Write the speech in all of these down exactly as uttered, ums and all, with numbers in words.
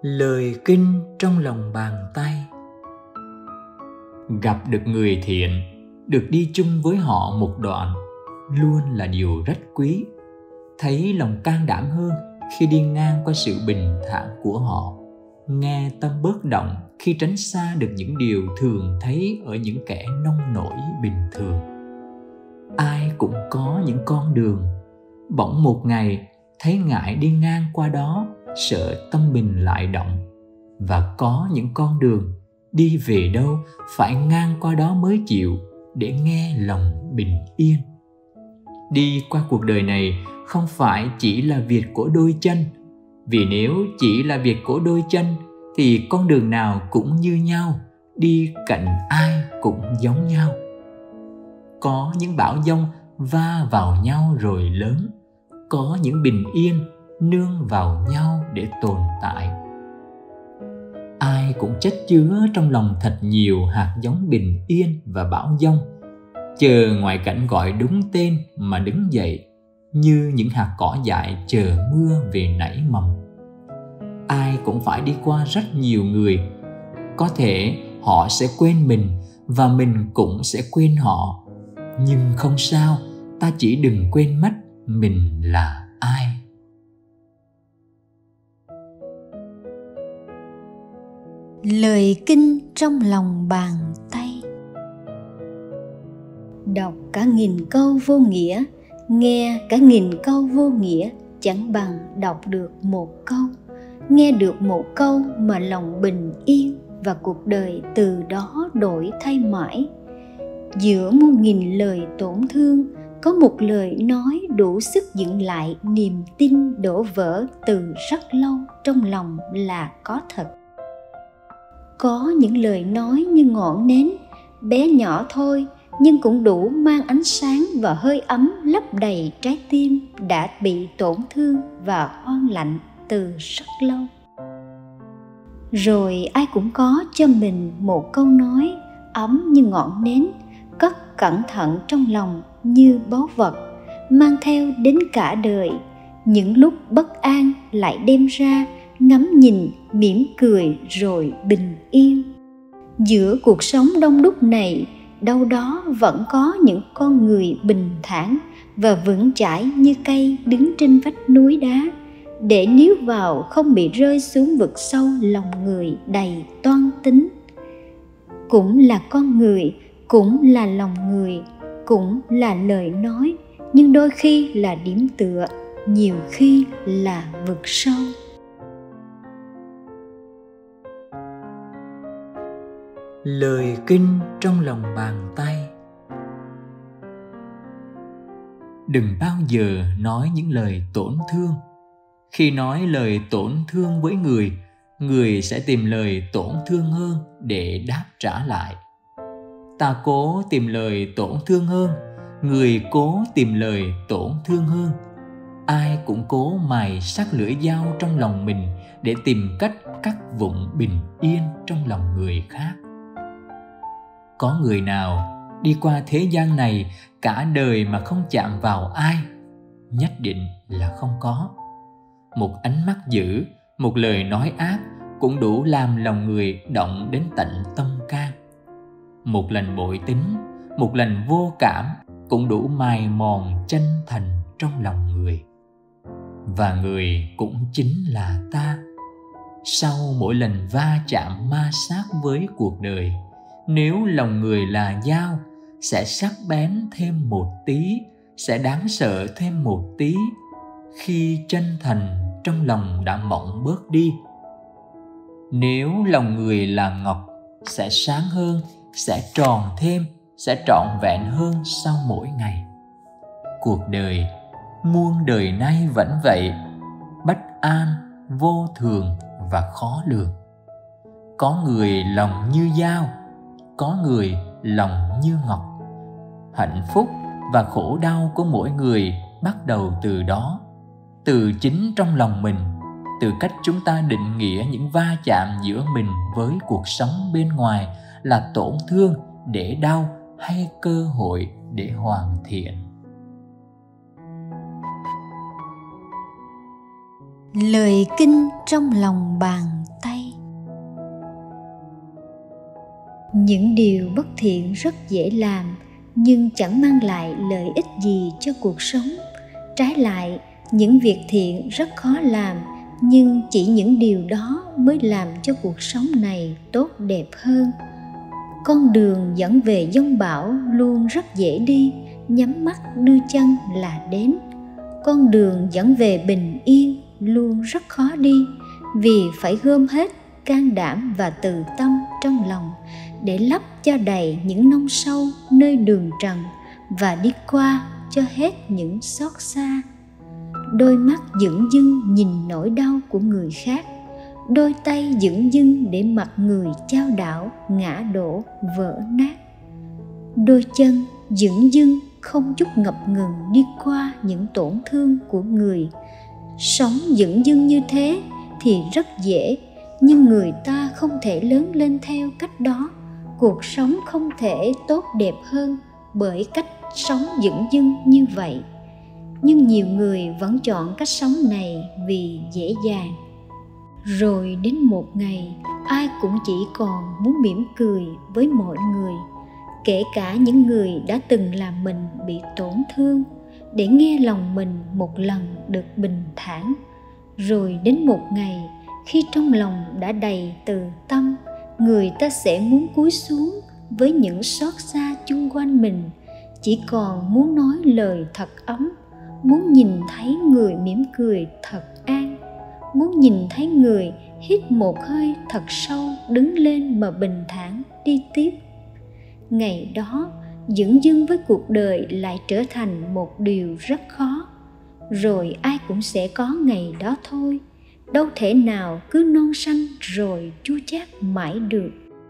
Lời kinh trong lòng bàn tay. Gặp được người thiện, được đi chung với họ một đoạn, luôn là điều rất quý. Thấy lòng can đảm hơn khi đi ngang qua sự bình thản của họ. Nghe tâm bớt động khi tránh xa được những điều thường thấy ở những kẻ nông nổi bình thường. Ai cũng có những con đường, bỗng một ngày thấy ngại đi ngang qua đó, sợ tâm mình lại động. Và có những con đường đi về đâu phải ngang qua đó mới chịu, để nghe lòng bình yên. Đi qua cuộc đời này không phải chỉ là việc của đôi chân, vì nếu chỉ là việc của đôi chân thì con đường nào cũng như nhau, đi cạnh ai cũng giống nhau. Có những bão giông va vào nhau rồi lớn, có những bình yên nương vào nhau để tồn tại. Ai cũng chất chứa trong lòng thật nhiều hạt giống bình yên và bão giông, chờ ngoại cảnh gọi đúng tên mà đứng dậy, như những hạt cỏ dại chờ mưa về nảy mầm. Ai cũng phải đi qua rất nhiều người, có thể họ sẽ quên mình và mình cũng sẽ quên họ. Nhưng không sao, ta chỉ đừng quên mất mình là ai. Lời kinh trong lòng bàn tay. Đọc cả nghìn câu vô nghĩa, nghe cả nghìn câu vô nghĩa, chẳng bằng đọc được một câu. Nghe được một câu mà lòng bình yên, và cuộc đời từ đó đổi thay mãi. Giữa muôn nghìn lời tổn thương, có một lời nói đủ sức dựng lại niềm tin đổ vỡ từ rất lâu trong lòng là có thật. Có những lời nói như ngọn nến, bé nhỏ thôi, nhưng cũng đủ mang ánh sáng và hơi ấm lấp đầy trái tim đã bị tổn thương và hoang lạnh từ rất lâu. Rồi ai cũng có cho mình một câu nói ấm như ngọn nến, cất cẩn thận trong lòng như báu vật, mang theo đến cả đời. Những lúc bất an lại đem ra, ngắm nhìn, mỉm cười rồi bình yên. Giữa cuộc sống đông đúc này, đâu đó vẫn có những con người bình thản và vững chãi như cây đứng trên vách núi đá, để níu vào không bị rơi xuống vực sâu lòng người đầy toan tính. Cũng là con người, cũng là lòng người, cũng là lời nói, nhưng đôi khi là điểm tựa, nhiều khi là vực sâu. Lời kinh trong lòng bàn tay. Đừng bao giờ nói những lời tổn thương. Khi nói lời tổn thương với người, người sẽ tìm lời tổn thương hơn để đáp trả lại. Ta cố tìm lời tổn thương hơn, người cố tìm lời tổn thương hơn. Ai cũng cố mài sắc lưỡi dao trong lòng mình để tìm cách cắt vụn bình yên trong lòng người khác. Có người nào đi qua thế gian này cả đời mà không chạm vào ai? Nhất định là không có. Một ánh mắt dữ, một lời nói ác cũng đủ làm lòng người động đến tận tâm can. Một lần bội tính, một lần vô cảm cũng đủ mài mòn chân thành trong lòng người. Và người cũng chính là ta. Sau mỗi lần va chạm ma sát với cuộc đời, nếu lòng người là dao, sẽ sắc bén thêm một tí, sẽ đáng sợ thêm một tí. Khi chân thành trong lòng đã mỏng bớt đi. Nếu lòng người là ngọc, sẽ sáng hơn, sẽ tròn thêm, sẽ trọn vẹn hơn sau mỗi ngày. Cuộc đời, muôn đời nay vẫn vậy, bất an, vô thường và khó lường. Có người lòng như dao, có người lòng như ngọc. Hạnh phúc và khổ đau của mỗi người bắt đầu từ đó, từ chính trong lòng mình, từ cách chúng ta định nghĩa những va chạm giữa mình với cuộc sống bên ngoài là tổn thương để đau hay cơ hội để hoàn thiện. Lời kinh trong lòng bàn tay. Những điều bất thiện rất dễ làm nhưng chẳng mang lại lợi ích gì cho cuộc sống. Trái lại, những việc thiện rất khó làm, nhưng chỉ những điều đó mới làm cho cuộc sống này tốt đẹp hơn. Con đường dẫn về giông bão luôn rất dễ đi, nhắm mắt đưa chân là đến. Con đường dẫn về bình yên luôn rất khó đi, vì phải gom hết can đảm và từ tâm trong lòng để lấp cho đầy những nông sâu nơi đường trần và đi qua cho hết những xót xa. Đôi mắt dửng dưng nhìn nỗi đau của người khác, đôi tay dửng dưng để mặc người chao đảo ngã đổ vỡ nát, đôi chân dửng dưng không chút ngập ngừng đi qua những tổn thương của người. Sống dửng dưng như thế thì rất dễ, nhưng người ta không thể lớn lên theo cách đó. Cuộc sống không thể tốt đẹp hơn bởi cách sống dửng dưng như vậy. Nhưng nhiều người vẫn chọn cách sống này vì dễ dàng. Rồi đến một ngày, ai cũng chỉ còn muốn mỉm cười với mọi người, kể cả những người đã từng làm mình bị tổn thương, để nghe lòng mình một lần được bình thản. Rồi đến một ngày, khi trong lòng đã đầy từ tâm, người ta sẽ muốn cúi xuống với những xót xa chung quanh mình, chỉ còn muốn nói lời thật ấm, muốn nhìn thấy người mỉm cười thật an, muốn nhìn thấy người hít một hơi thật sâu, đứng lên mà bình thản đi tiếp. Ngày đó, dửng dưng với cuộc đời lại trở thành một điều rất khó. Rồi ai cũng sẽ có ngày đó thôi, đâu thể nào cứ non xanh rồi chua chát mãi được.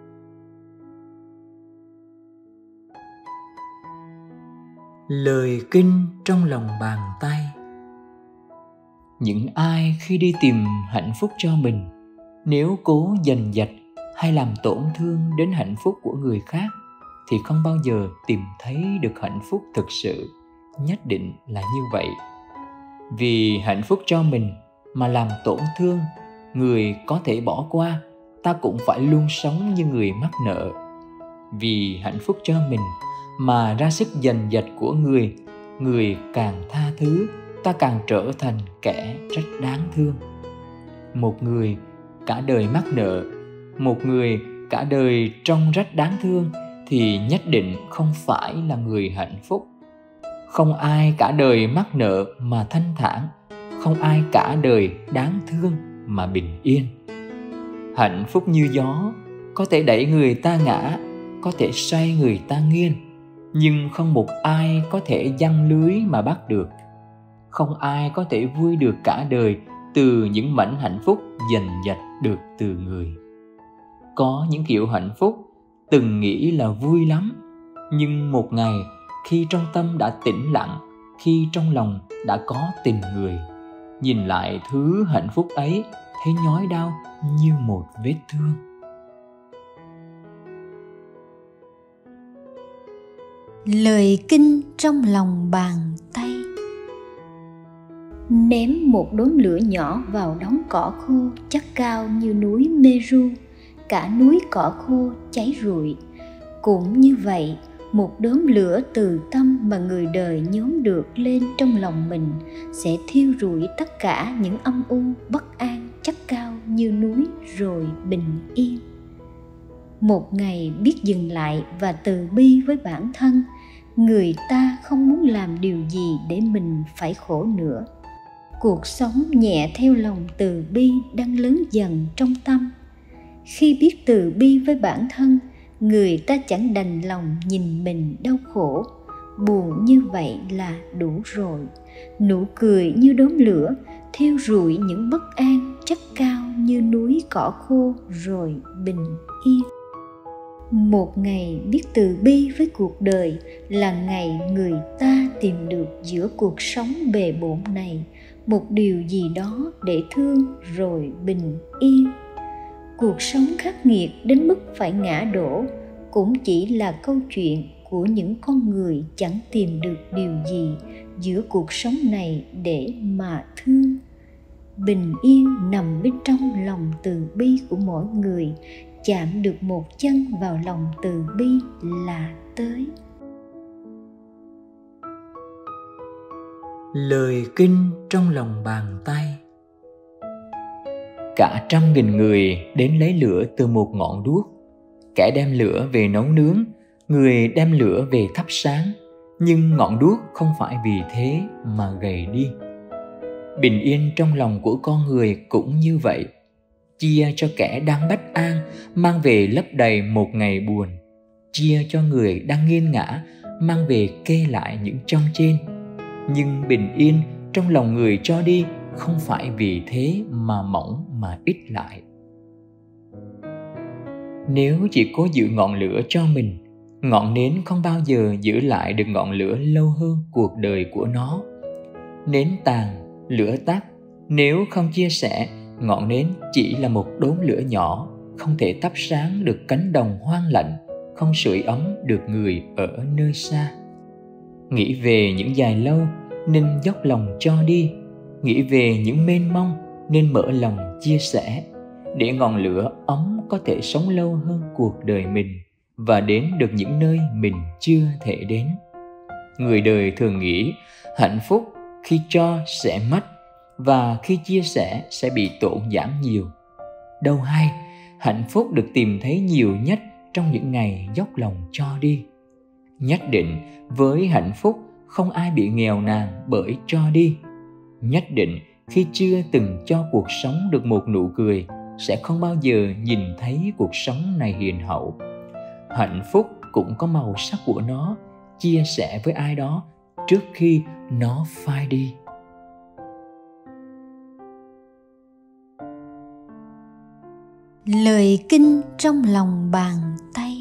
Lời kinh trong lòng bàn tay. Những ai khi đi tìm hạnh phúc cho mình, nếu cố giành giật hay làm tổn thương đến hạnh phúc của người khác, thì không bao giờ tìm thấy được hạnh phúc thực sự. Nhất định là như vậy. Vì hạnh phúc cho mình mà làm tổn thương người có thể bỏ qua, ta cũng phải luôn sống như người mắc nợ. Vì hạnh phúc cho mình mà ra sức giành giật của người, người càng tha thứ, ta càng trở thành kẻ rất đáng thương. Một người cả đời mắc nợ, một người cả đời trông rất đáng thương, thì nhất định không phải là người hạnh phúc. Không ai cả đời mắc nợ mà thanh thản, không ai cả đời đáng thương mà bình yên. Hạnh phúc như gió, có thể đẩy người ta ngã, có thể xoay người ta nghiêng, nhưng không một ai có thể giăng lưới mà bắt được. Không ai có thể vui được cả đời từ những mảnh hạnh phúc giành giật được từ người. Có những kiểu hạnh phúc từng nghĩ là vui lắm, nhưng một ngày khi trong tâm đã tĩnh lặng, khi trong lòng đã có tình người, nhìn lại thứ hạnh phúc ấy thấy nhói đau như một vết thương. Lời kinh trong lòng bàn tay. Ném một đốm lửa nhỏ vào đống cỏ khô chắc cao như núi Meru, cả núi cỏ khô cháy rụi. Cũng như vậy, một đốm lửa từ tâm mà người đời nhóm được lên trong lòng mình sẽ thiêu rụi tất cả những âm u bất an chắc cao như núi rồi bình yên. Một ngày biết dừng lại và từ bi với bản thân, người ta không muốn làm điều gì để mình phải khổ nữa. Cuộc sống nhẹ theo lòng từ bi đang lớn dần trong tâm. Khi biết từ bi với bản thân, người ta chẳng đành lòng nhìn mình đau khổ. Buồn như vậy là đủ rồi. Nụ cười như đốm lửa thiêu rụi những bất an chất cao như núi cỏ khô rồi bình yên. Một ngày biết từ bi với cuộc đời là ngày người ta tìm được giữa cuộc sống bề bộn này một điều gì đó để thương rồi bình yên. Cuộc sống khắc nghiệt đến mức phải ngã đổ cũng chỉ là câu chuyện của những con người chẳng tìm được điều gì giữa cuộc sống này để mà thương. Bình yên nằm bên trong lòng từ bi của mỗi người, chạm được một chân vào lòng từ bi là tới. Lời kinh trong lòng bàn tay. Cả trăm nghìn người đến lấy lửa từ một ngọn đuốc. Kẻ đem lửa về nấu nướng, người đem lửa về thắp sáng. Nhưng ngọn đuốc không phải vì thế mà gầy đi. Bình yên trong lòng của con người cũng như vậy. Chia cho kẻ đang bất an, mang về lấp đầy một ngày buồn. Chia cho người đang nghiêng ngã, mang về kê lại những trong trên. Nhưng bình yên trong lòng người cho đi, không phải vì thế mà mỏng mà ít lại. Nếu chỉ cố giữ ngọn lửa cho mình, ngọn nến không bao giờ giữ lại được ngọn lửa lâu hơn cuộc đời của nó. Nến tàn, lửa tắt, nếu không chia sẻ, ngọn nến chỉ là một đốm lửa nhỏ, không thể thắp sáng được cánh đồng hoang lạnh, không sưởi ấm được người ở nơi xa. Nghĩ về những dài lâu nên dốc lòng cho đi, nghĩ về những mênh mông nên mở lòng chia sẻ, để ngọn lửa ấm có thể sống lâu hơn cuộc đời mình và đến được những nơi mình chưa thể đến. Người đời thường nghĩ hạnh phúc khi cho sẽ mất và khi chia sẻ sẽ bị tổn giảm nhiều. Đâu hay, hạnh phúc được tìm thấy nhiều nhất trong những ngày dốc lòng cho đi. Nhất định với hạnh phúc không ai bị nghèo nàn bởi cho đi. Nhất định khi chưa từng cho cuộc sống được một nụ cười, sẽ không bao giờ nhìn thấy cuộc sống này hiền hậu. Hạnh phúc cũng có màu sắc của nó, chia sẻ với ai đó trước khi nó phai đi. Lời kinh trong lòng bàn tay.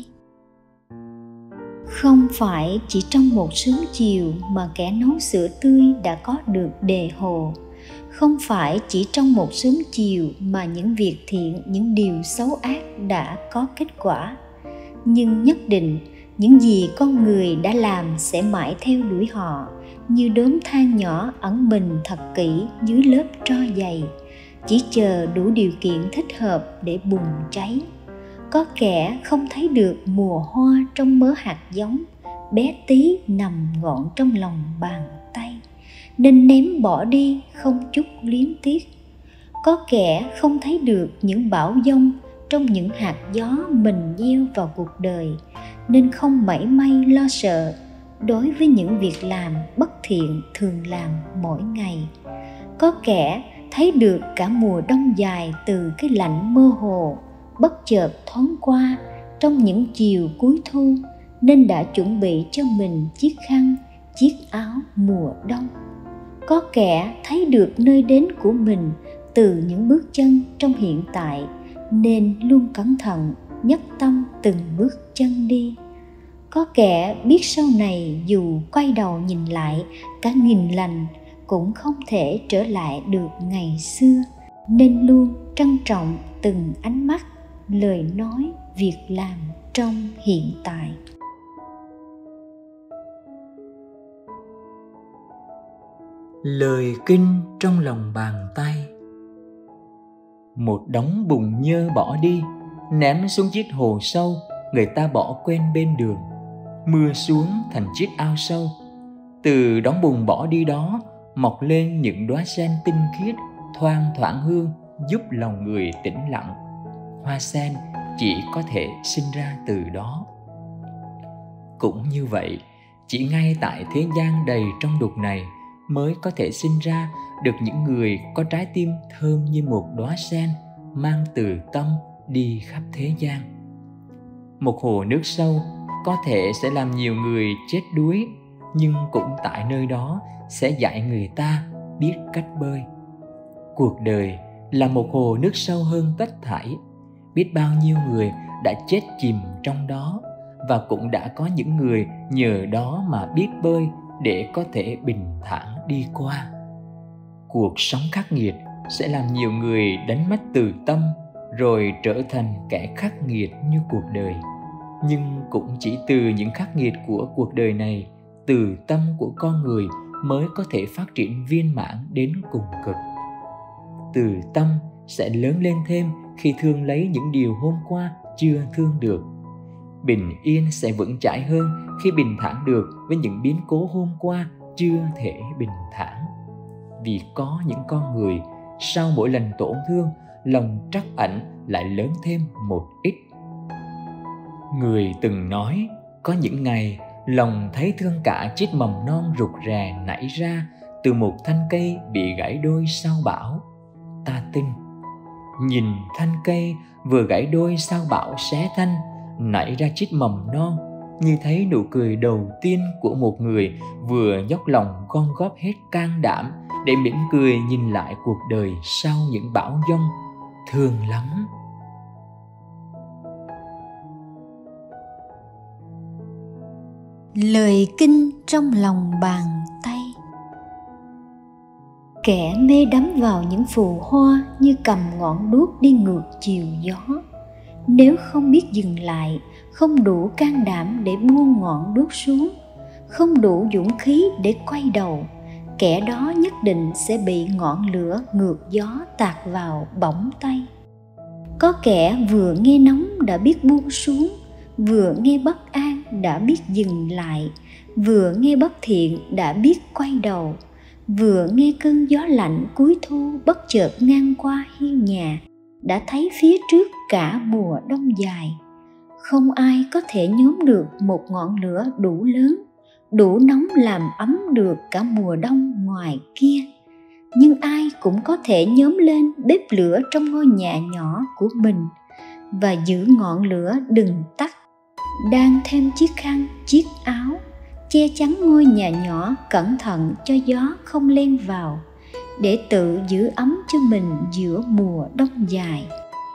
Không phải chỉ trong một sớm chiều mà kẻ nấu sữa tươi đã có được đề hồ. Không phải chỉ trong một sớm chiều mà những việc thiện, những điều xấu ác đã có kết quả. Nhưng nhất định những gì con người đã làm sẽ mãi theo đuổi họ, như đốm than nhỏ ẩn mình thật kỹ dưới lớp tro dày, chỉ chờ đủ điều kiện thích hợp để bùng cháy. Có kẻ không thấy được mùa hoa trong mớ hạt giống bé tí nằm gọn trong lòng bàn tay, nên ném bỏ đi không chút luyến tiếc. Có kẻ không thấy được những bão giông trong những hạt gió mình gieo vào cuộc đời, nên không mảy may lo sợ đối với những việc làm bất thiện thường làm mỗi ngày. Có kẻ thấy được cả mùa đông dài từ cái lạnh mơ hồ bất chợt thoáng qua trong những chiều cuối thu, nên đã chuẩn bị cho mình chiếc khăn, chiếc áo mùa đông. Có kẻ thấy được nơi đến của mình từ những bước chân trong hiện tại, nên luôn cẩn thận nhất tâm từng bước chân đi. Có kẻ biết sau này dù quay đầu nhìn lại cả nghìn lần cũng không thể trở lại được ngày xưa, nên luôn trân trọng từng ánh mắt, lời nói, việc làm trong hiện tại. Lời kinh trong lòng bàn tay. Một đống bùn nhơ bỏ đi, ném xuống chiếc hồ sâu người ta bỏ quên bên đường. Mưa xuống thành chiếc ao sâu, từ đống bùn bỏ đi đó mọc lên những đóa sen tinh khiết, thoang thoảng hương, giúp lòng người tĩnh lặng. Hoa sen chỉ có thể sinh ra từ đó. Cũng như vậy, chỉ ngay tại thế gian đầy trong đục này mới có thể sinh ra được những người có trái tim thơm như một đóa sen, mang từ tâm đi khắp thế gian. Một hồ nước sâu có thể sẽ làm nhiều người chết đuối, nhưng cũng tại nơi đó sẽ dạy người ta biết cách bơi. Cuộc đời là một hồ nước sâu hơn tất thảy. Biết bao nhiêu người đã chết chìm trong đó, và cũng đã có những người nhờ đó mà biết bơi để có thể bình thản đi qua. Cuộc sống khắc nghiệt sẽ làm nhiều người đánh mất từ tâm, rồi trở thành kẻ khắc nghiệt như cuộc đời. Nhưng cũng chỉ từ những khắc nghiệt của cuộc đời này, từ tâm của con người mới có thể phát triển viên mãn đến cùng cực. Từ tâm sẽ lớn lên thêm khi thương lấy những điều hôm qua chưa thương được. Bình yên sẽ vững chãi hơn khi bình thản được với những biến cố hôm qua chưa thể bình thản. Vì có những con người sau mỗi lần tổn thương, lòng trắc ẩn lại lớn thêm một ít. Người từng nói, có những ngày lòng thấy thương cả chiếc mầm non rụt rè nảy ra từ một thân cây bị gãy đôi sau bão. Ta tin, nhìn thân cây vừa gãy đôi sau bão xé thanh, nảy ra chiếc mầm non, như thấy nụ cười đầu tiên của một người vừa dốc lòng gom góp hết can đảm để mỉm cười nhìn lại cuộc đời sau những bão giông. Thương lắm. Lời kinh trong lòng bàn tay. Kẻ mê đắm vào những phù hoa như cầm ngọn đuốc đi ngược chiều gió. Nếu không biết dừng lại, không đủ can đảm để buông ngọn đuốc xuống, không đủ dũng khí để quay đầu, kẻ đó nhất định sẽ bị ngọn lửa ngược gió tạt vào bỏng tay. Có kẻ vừa nghe nóng đã biết buông xuống, vừa nghe bất an đã biết dừng lại, vừa nghe bất thiện đã biết quay đầu, vừa nghe cơn gió lạnh cuối thu bất chợt ngang qua hiên nhà đã thấy phía trước cả mùa đông dài. Không ai có thể nhóm được một ngọn lửa đủ lớn, đủ nóng làm ấm được cả mùa đông ngoài kia. Nhưng ai cũng có thể nhóm lên bếp lửa trong ngôi nhà nhỏ của mình và giữ ngọn lửa đừng tắt. Đang thêm chiếc khăn, chiếc áo, che chắn ngôi nhà nhỏ cẩn thận cho gió không len vào, để tự giữ ấm cho mình giữa mùa đông dài.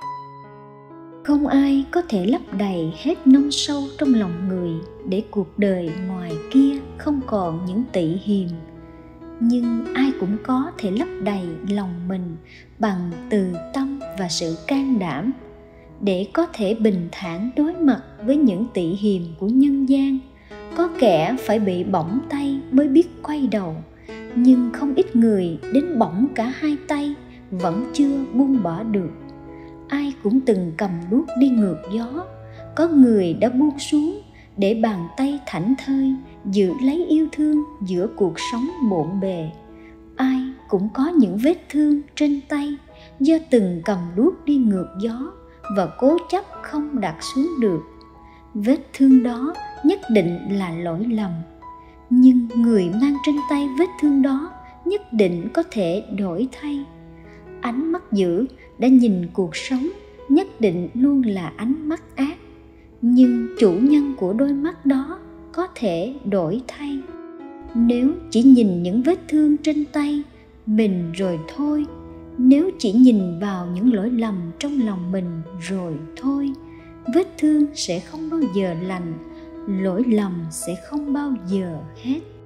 Không ai có thể lấp đầy hết nông sâu trong lòng người để cuộc đời ngoài kia không còn những tị hiềm. Nhưng ai cũng có thể lấp đầy lòng mình bằng từ tâm và sự can đảm, để có thể bình thản đối mặt với những tị hiềm của nhân gian. Có kẻ phải bị bỏng tay mới biết quay đầu, nhưng không ít người đến bỏng cả hai tay vẫn chưa buông bỏ được. Ai cũng từng cầm đuốc đi ngược gió, có người đã buông xuống để bàn tay thảnh thơi giữ lấy yêu thương giữa cuộc sống bộn bề. Ai cũng có những vết thương trên tay do từng cầm đuốc đi ngược gió và cố chấp không đặt xuống được. Vết thương đó nhất định là lỗi lầm, nhưng người mang trên tay vết thương đó nhất định có thể đổi thay. Ánh mắt dữ đã nhìn cuộc sống nhất định luôn là ánh mắt ác, nhưng chủ nhân của đôi mắt đó có thể đổi thay. Nếu chỉ nhìn những vết thương trên tay mình rồi thôi, nếu chỉ nhìn vào những lỗi lầm trong lòng mình rồi thôi, vết thương sẽ không bao giờ lành, lỗi lầm sẽ không bao giờ hết.